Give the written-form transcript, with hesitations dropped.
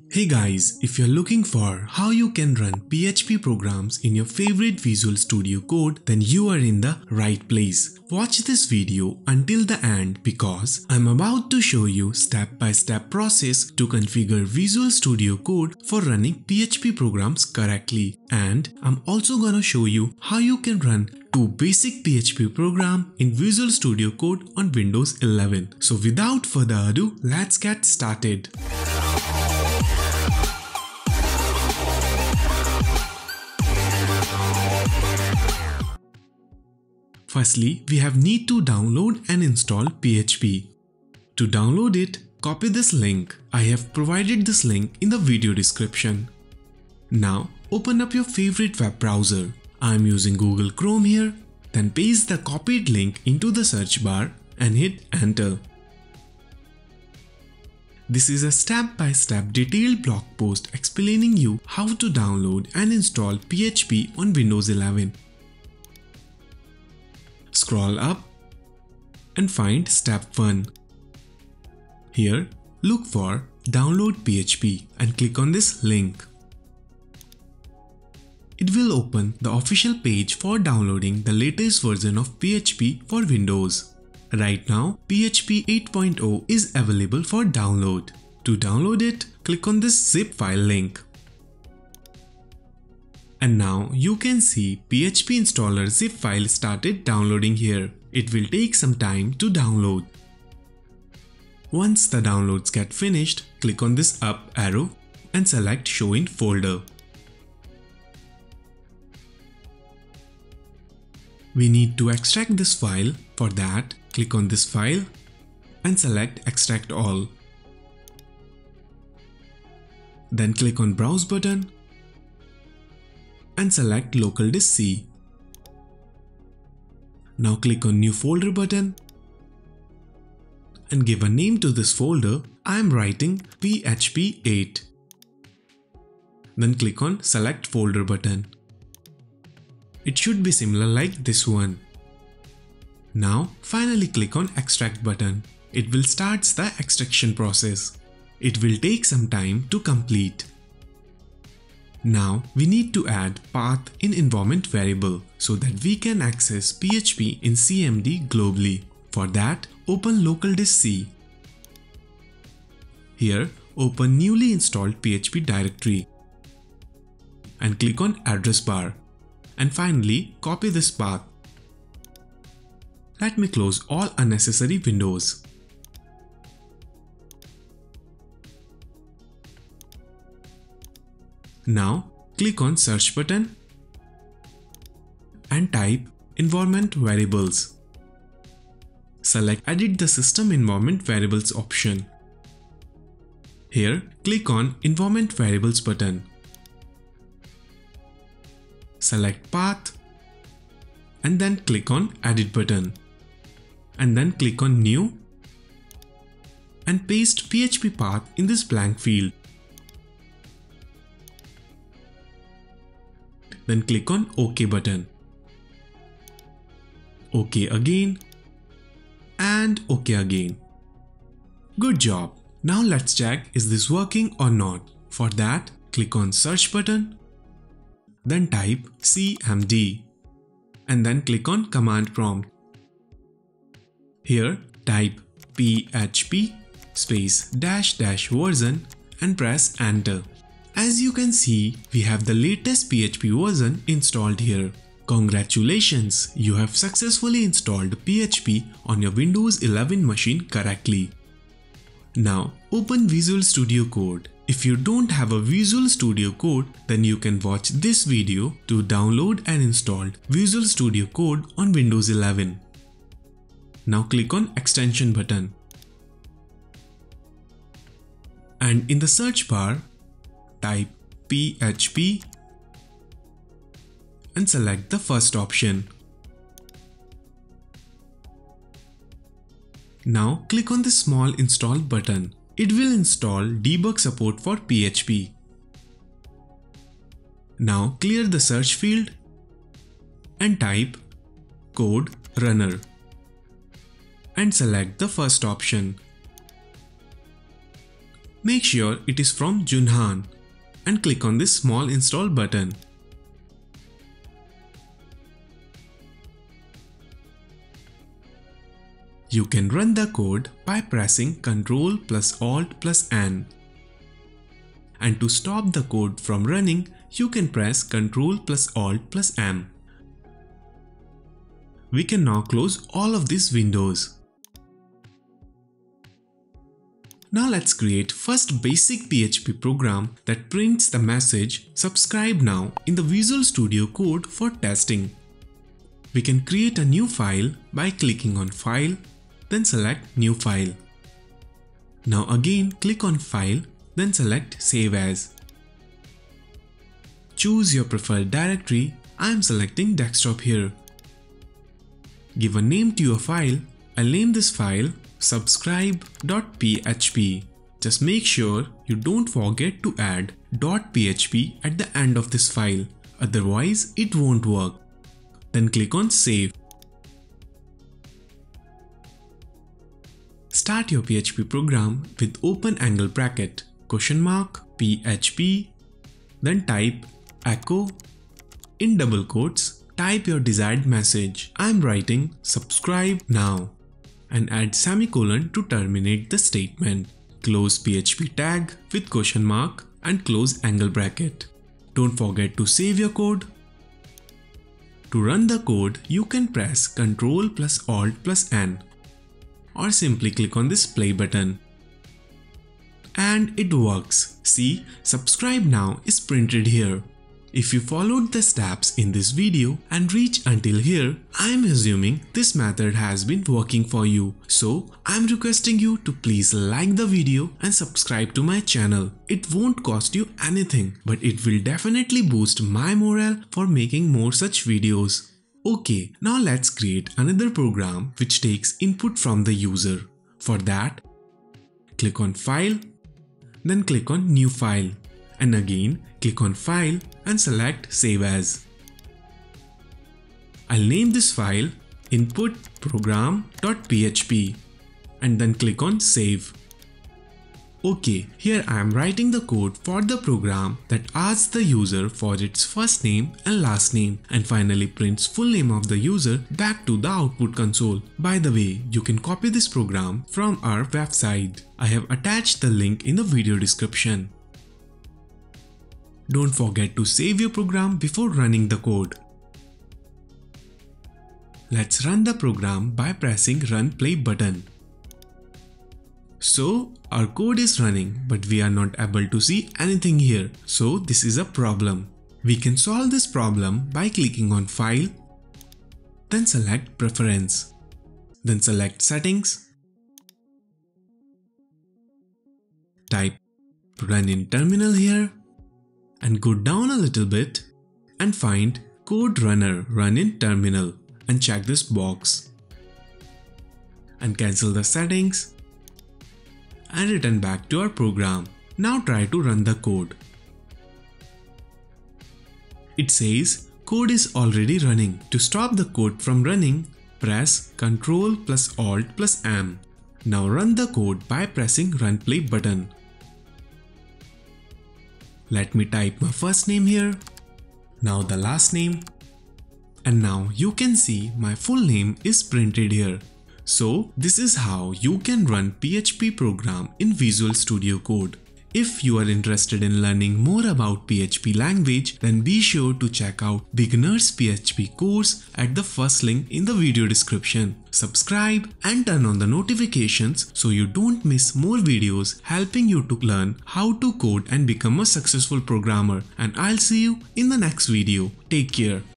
Hey guys, if you're looking for how you can run PHP programs in your favorite Visual Studio Code, then you are in the right place. Watch this video until the end because I'm about to show you step-by-step process to configure Visual Studio Code for running PHP programs correctly. And I'm also gonna show you how you can run two basic PHP program in Visual Studio Code on Windows 11. So without further ado, let's get started. Firstly, we need to download and install PHP. To download it, copy this link. I have provided this link in the video description. Now, open up your favorite web browser. I am using Google Chrome here. Then paste the copied link into the search bar and hit enter. This is a step-by-step detailed blog post explaining you how to download and install PHP on Windows 11. Scroll up and find step 1. Here, look for Download PHP and click on this link. It will open the official page for downloading the latest version of PHP for Windows. Right now, PHP 8.0 is available for download. To download it, click on this zip file link. And now you can see PHP installer zip file started downloading here. It will take some time to download. Once the downloads get finished, click on this up arrow and select Show in Folder. We need to extract this file. For that, click on this file and select Extract All. Then click on Browse button and select Local Disk C. Now click on New Folder button and give a name to this folder. I am writing PHP 8. Then click on Select Folder button. It should be similar like this one. Now finally click on Extract button. It will start the extraction process. It will take some time to complete. Now we need to add path in environment variable so that we can access PHP in CMD globally. For that, open Local Disk C. Here, open newly installed PHP directory and click on address bar. And finally, copy this path. Let me close all unnecessary windows. Now, click on Search button and type Environment Variables. Select Edit the System Environment Variables option. Here, click on Environment Variables button. Select Path and then click on Edit button. And then click on New and paste PHP path in this blank field. Then click on OK button. OK again and OK again. Good job. Now let's check is this working or not. For that, click on Search button. Then type CMD and then click on Command Prompt. Here type PHP space -- version and press enter. As you can see, we have the latest PHP version installed here. Congratulations, you have successfully installed PHP on your Windows 11 machine correctly. Now open Visual Studio Code. If you don't have a Visual Studio Code, then you can watch this video to download and install Visual Studio Code on Windows 11. Now click on Extension button. And in the search bar, type PHP and select the first option. Now click on the small install button. It will install debug support for PHP. Now clear the search field and type Code Runner and select the first option. Make sure it is from Junhan and click on this small install button. You can run the code by pressing Ctrl plus Alt plus N. And to stop the code from running, you can press Ctrl plus Alt plus M. We can now close all of these windows. Now let's create first basic PHP program that prints the message "Subscribe now" in the Visual Studio Code for testing. We can create a new file by clicking on File, then select New File. Now again click on File, then select Save As. Choose your preferred directory. I am selecting desktop here. Give a name to your file. I'll name this file subscribe.php. Just make sure you don't forget to add .php at the end of this file, otherwise it won't work. Then click on Save. Start your PHP program with open angle bracket, $PHP, then type echo, in double quotes, type your desired message. I am writing "subscribe now" and add semicolon to terminate the statement. Close PHP tag with ? And close angle bracket. Don't forget to save your code. To run the code, you can press Ctrl plus Alt plus N or simply click on this play button. And it works. See, "Subscribe now" is printed here. If you followed the steps in this video and reached until here, I am assuming this method has been working for you. So I am requesting you to please like the video and subscribe to my channel. It won't cost you anything, but it will definitely boost my morale for making more such videos. Okay, now let's create another program which takes input from the user. For that, click on File, then click on New File. And again click on File and select Save As. I'll name this file input program.php and then click on Save. Okay, here I am writing the code for the program that asks the user for its first name and last name and finally prints full name of the user back to the output console. By the way, you can copy this program from our website. I have attached the link in the video description. Don't forget to save your program before running the code. Let's run the program by pressing Run Play button. So our code is running, but we are not able to see anything here. So this is a problem. We can solve this problem by clicking on File, then select Preference, then select Settings, type Run in Terminal here, and go down a little bit and find Code Runner Run in Terminal and check this box. And cancel the settings and return back to our program. Now try to run the code. It says code is already running. To stop the code from running, press Ctrl plus Alt plus M. Now run the code by pressing Run Play button. Let me type my first name here, now the last name, and now you can see my full name is printed here. So this is how you can run PHP program in Visual Studio Code. If you are interested in learning more about PHP language, then be sure to check out Beginner's PHP course at the first link in the video description. Subscribe and turn on the notifications so you don't miss more videos helping you to learn how to code and become a successful programmer. And I'll see you in the next video. Take care.